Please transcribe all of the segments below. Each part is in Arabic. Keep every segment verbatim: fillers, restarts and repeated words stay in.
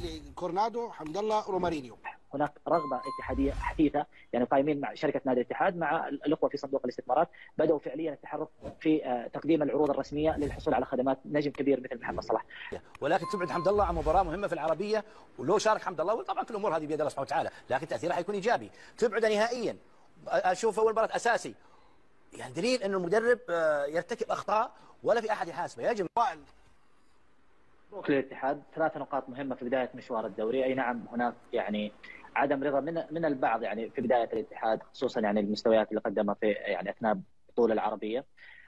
لكورنادو حمد الله رومارينيو. هناك رغبه اتحاديه حثيثه، يعني قائمين مع شركه نادي الاتحاد مع الاخوه في صندوق الاستثمارات بداوا فعليا التحرك في تقديم العروض الرسميه للحصول على خدمات نجم كبير مثل محمد صلاح. ولكن تبعد حمد الله عن مباراه مهمه في العربيه، ولو شارك حمد الله وطبعا كل الامور هذه بيد الله سبحانه وتعالى، لكن تاثيرها حيكون ايجابي. تبعده نهائيا، اشوف اول مباراه اساسي، يعني دليل انه المدرب يرتكب اخطاء ولا في احد يحاسبه. يجب مبروك للاتحاد، ثلاث نقاط مهمه في بدايه مشوار الدوري. اي نعم هناك يعني عدم رضا من من البعض يعني في بدايه الاتحاد، خصوصا يعني المستويات اللي قدمها في يعني اثناء البطوله العربيه.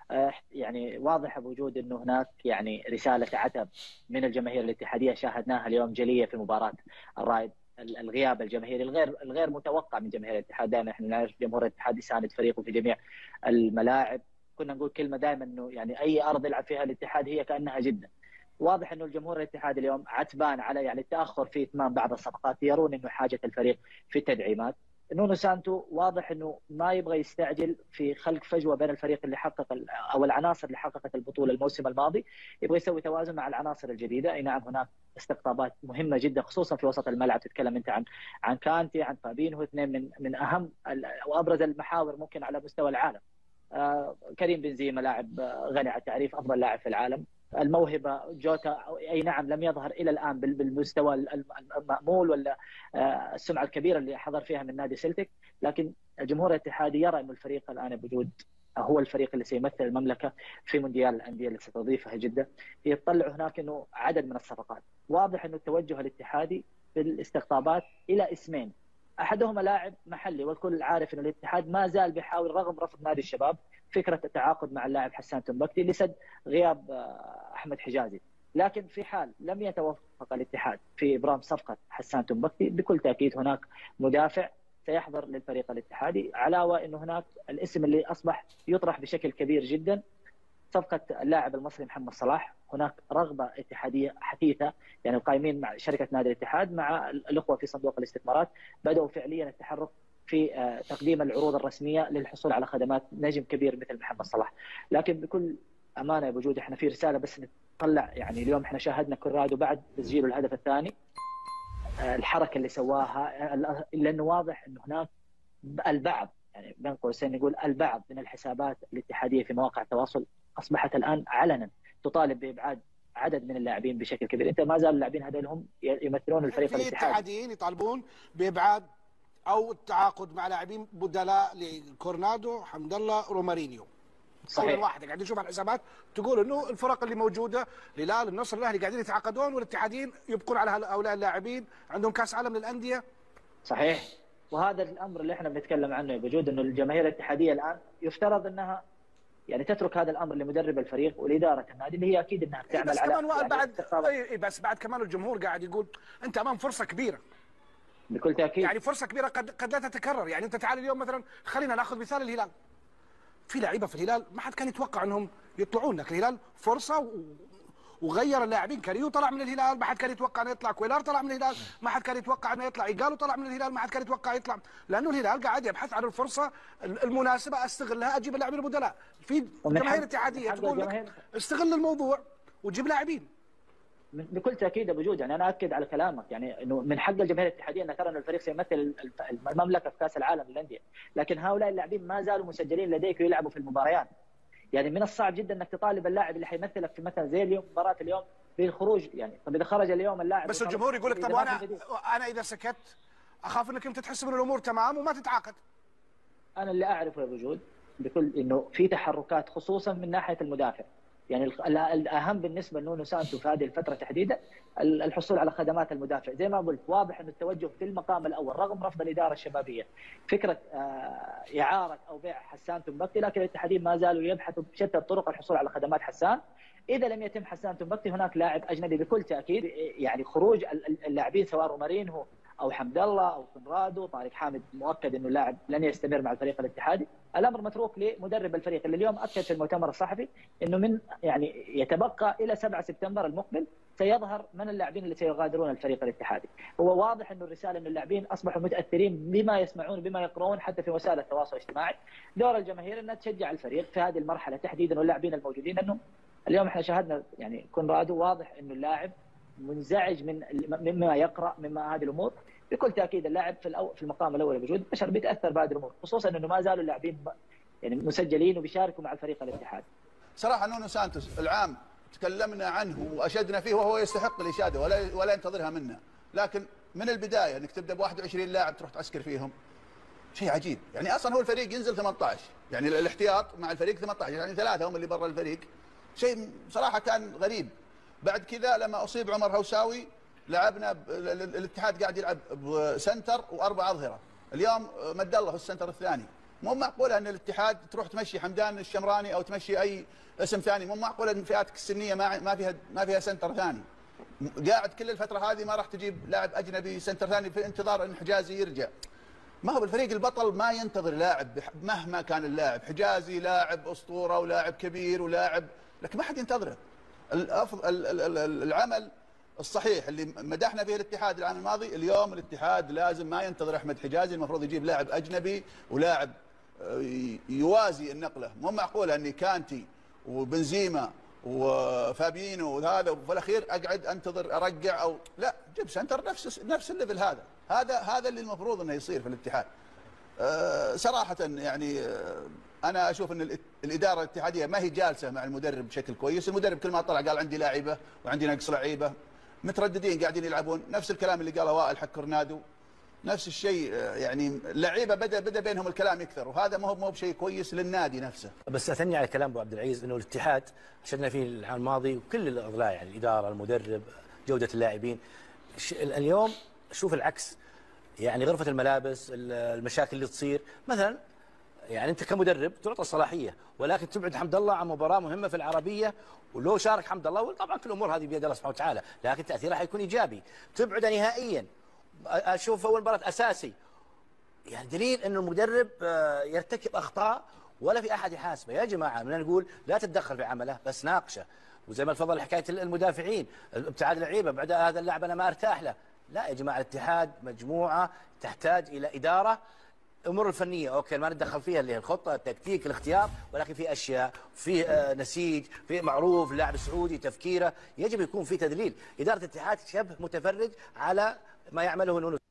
يعني واضح بوجود انه هناك يعني رساله عتب من الجماهير الاتحاديه شاهدناها اليوم جليه في مباراه الرائد. الغياب الجماهيري الغير الغير متوقع من جماهير الاتحاد، دائما احنا نعرف جمهور الاتحاد يساند فريقه في جميع الملاعب. كنا نقول كلمه دائما انه يعني اي ارض يلعب فيها الاتحاد هي كانها جده. واضح انه الجمهور الاتحاد اليوم عتبان على يعني التاخر في اتمام بعض الصفقات، يرون انه حاجه الفريق في التدعيمات. نونو سانتو واضح انه ما يبغى يستعجل في خلق فجوه بين الفريق اللي حقق او العناصر اللي حققت البطوله الموسم الماضي، يبغى يسوي توازن مع العناصر الجديده. اي نعم هناك استقطابات مهمه جدا خصوصا في وسط الملعب، تتكلم انت عن عن كانتي، عن فابينهو، اثنين من من اهم وابرز المحاور ممكن على مستوى العالم. آه كريم بنزيما لاعب غني عن التعريف، افضل لاعب في العالم. الموهبه جوتا اي نعم لم يظهر الى الان بالمستوى المامول ولا السمعه الكبيره اللي حضر فيها من نادي سلتك، لكن الجمهور الاتحادي يرى انه الفريق الان بوجود هو الفريق اللي سيمثل المملكه في مونديال الانديه اللي ستضيفها جده. يطلع هناك انه عدد من الصفقات، واضح انه التوجه الاتحادي في الاستقطابات الى اسمين، احدهما لاعب محلي والكل عارف انه الاتحاد ما زال بيحاول رغم رفض نادي الشباب فكره التعاقد مع اللاعب حسان تنبكتي لسد غياب احمد حجازي، لكن في حال لم يتوفق الاتحاد في ابرام صفقه حسان تنبكتي بكل تاكيد هناك مدافع سيحضر للفريق الاتحادي، علاوه انه هناك الاسم اللي اصبح يطرح بشكل كبير جدا صفقه اللاعب المصري محمد صلاح. هناك رغبه اتحاديه حثيثه، يعني القائمين مع شركه نادي الاتحاد مع الاخوه في صندوق الاستثمارات بداوا فعليا التحرك في تقديم العروض الرسميه للحصول على خدمات نجم كبير مثل محمد صلاح. لكن بكل امانه بوجود احنا في رساله بس نطلع، يعني اليوم احنا شاهدنا كورادو بعد تسجيله الهدف الثاني الحركه اللي سواها، لانه واضح انه هناك البعض يعني بين قوسين نقول البعض من الحسابات الاتحاديه في مواقع التواصل اصبحت الان علنا تطالب بابعاد عدد من اللاعبين بشكل كبير. انت ما زال اللاعبين هذول هم يمثلون الفريق الاتحادي. الاتحاديين يطالبون بابعاد او التعاقد مع لاعبين بدلاء لكورنادو حمد الله رومارينيو. صحيح. واحد قاعد نشوف على الحسابات تقول انه الفرق اللي موجوده الهلال النصر الاهلي قاعدين يتعاقدون والاتحاديين يبقون على هؤلاء اللاعبين، عندهم كاس عالم للانديه. صحيح، وهذا الامر اللي احنا بنتكلم عنه بوجود انه الجماهير الاتحاديه الان يفترض انها يعني تترك هذا الامر لمدرب الفريق ولاداره النادي اللي هي اكيد انها تعمل بس على كمان يعني بعد اي بس بعد كمان الجمهور قاعد يقول انت امام فرصه كبيره. بكل تاكيد يعني فرصه كبيره قد قد لا تتكرر. يعني انت تعال اليوم مثلا خلينا ناخذ مثال الهلال، في لعيبه في الهلال ما حد كان يتوقع انهم يطلعون لك. الهلال فرصه و... وغير اللاعبين، كاريو طلع من الهلال ما حد كان يتوقع انه يطلع، كويلار طلع من الهلال ما حد كان يتوقع انه يطلع، ايجالو طلع من الهلال ما حد كان يتوقع يطلع، لانه الهلال قاعد يبحث عن الفرصه المناسبه استغلها اجيب اللاعبين البدلاء. في جماهير اتحاديه تقول لك استغل الموضوع وتجيب لاعبين. بكل تاكيد ابو جود، يعني انا اكد على كلامك، يعني انه من حق الجماهير الاتحاديه ان ترى ان الفريق سيمثل المملكه في كاس العالم للانديه، لكن هؤلاء اللاعبين ما زالوا مسجلين لديك ويلعبوا في المباريات. يعني من الصعب جدا انك تطالب اللاعب اللي حيمثلك في مثلا زي اليوم مباراه اليوم بالخروج. يعني طب اذا خرج اليوم اللاعب بس الجمهور يقول لك طب وانا انا اذا سكت اخاف انك انت تحس ان الامور تمام وما تتعاقد. انا اللي اعرفه يا ابو جود بكل انه في تحركات خصوصا من ناحيه المدافع. يعني الاهم بالنسبه لنونو سانتو في هذه الفتره تحديدا الحصول على خدمات المدافع. زي ما قلت واضح انه التوجه في المقام الاول رغم رفض الاداره الشبابيه فكره اعاره او بيع حسان تنبكتي، لكن الاتحادين ما زالوا يبحثوا بشتى الطرق الحصول على خدمات حسان. اذا لم يتم حسان تنبكتي هناك لاعب اجنبي بكل تاكيد. يعني خروج اللاعبين سواء رومارينهو او حمد الله او كونرادو، طارق حامد مؤكد انه اللاعب لن يستمر مع الفريق الاتحادي. الامر متروك لمدرب الفريق اللي اليوم اكد في المؤتمر الصحفي انه من يعني يتبقى الى سبعة سبتمبر المقبل سيظهر من اللاعبين اللي سيغادرون الفريق الاتحادي. هو واضح انه الرساله انه اللاعبين اصبحوا متاثرين بما يسمعون بما يقرؤون حتى في وسائل التواصل الاجتماعي. دور الجماهير انها تشجع الفريق في هذه المرحله تحديدا واللاعبين الموجودين، انه اليوم احنا شاهدنا يعني كونرادو واضح انه اللاعب منزعج من مما يقرا مما هذه الامور. بكل تاكيد اللاعب في الأو... في المقام الاول الموجود بشر بيتاثر بهذه الامور، خصوصا انه ما زالوا اللاعبين يعني مسجلين وبيشاركوا مع الفريق الاتحاد. صراحه نونو سانتوس العام تكلمنا عنه واشدنا فيه وهو يستحق الاشاده ولا ولا ينتظرها منا، لكن من البدايه انك تبدا ب واحد وعشرين لاعب تروح تعسكر فيهم شيء عجيب. يعني اصلا هو الفريق ينزل ثمانية عشر، يعني الاحتياط مع الفريق ثمانية عشر، يعني ثلاثه هم اللي برا الفريق. شيء صراحه كان غريب. بعد كذا لما اصيب عمر هوساوي لعبنا الاتحاد قاعد يلعب بسنتر واربع اظهره، اليوم مد الله في السنتر الثاني. مو معقوله ان الاتحاد تروح تمشي حمدان الشمراني او تمشي اي اسم ثاني، مو معقوله ان فئاتك السنيه ما ما فيها ما فيها سنتر ثاني. قاعد كل الفتره هذه ما راح تجيب لاعب اجنبي سنتر ثاني في انتظار ان حجازي يرجع. ما هو بالفريق البطل ما ينتظر لاعب مهما كان اللاعب، حجازي لاعب اسطوره ولاعب كبير ولاعب، لكن ما حد ينتظره. الافضل العمل الصحيح اللي مدحنا فيه الاتحاد العام الماضي، اليوم الاتحاد لازم ما ينتظر احمد حجازي، المفروض يجيب لاعب اجنبي ولاعب يوازي النقله. مو معقوله اني كانتي وبنزيما وفابينو وهذا وفي الاخير اقعد انتظر ارجع او لا، جيب سنتر نفس نفس الليفل. هذا هذا هذا اللي المفروض انه يصير في الاتحاد. أه صراحه يعني أه انا اشوف ان الاداره الاتحاديه ما هي جالسه مع المدرب بشكل كويس. المدرب كل ما طلع قال عندي لاعيبه وعندي نقص لعيبه، مترددين قاعدين يلعبون نفس الكلام اللي قاله وائل حق كورنادو، نفس الشيء. يعني اللعيبه بدا بدا بينهم الكلام يكثر، وهذا ما هو مو بشيء كويس للنادي نفسه. بس اثني على كلام ابو عبد العزيز انه الاتحاد شفنا فيه العام الماضي وكل الاضلاع، يعني الاداره، المدرب، جوده اللاعبين. اليوم شوف العكس، يعني غرفه الملابس، المشاكل اللي تصير مثلا. يعني انت كمدرب تعطى الصلاحيه، ولكن تبعد حمد الله عن مباراه مهمه في العربيه، ولو شارك حمد الله طبعا كل الامور هذه بيد الله سبحانه وتعالى، لكن تاثيرها حيكون ايجابي. تبعده نهائيا، اشوف اول مباراه اساسي، يعني دليل انه المدرب يرتكب اخطاء ولا في احد يحاسبه. يا جماعه بدنا نقول لا تتدخل في عمله بس ناقشه. وزي ما تفضل حكايه المدافعين، ابتعاد لعيبه بعد هذا اللاعب انا ما ارتاح له. لا يا جماعه، الاتحاد مجموعه تحتاج الى اداره. الامور الفنيه اوكي ما نتدخل فيها، اللي هي الخطه، التكتيك، الاختيار، ولكن في اشياء، في نسيج، في معروف لاعب سعودي تفكيره، يجب يكون في تدليل. اداره الاتحاد شبه متفرج على ما يعمله نونو.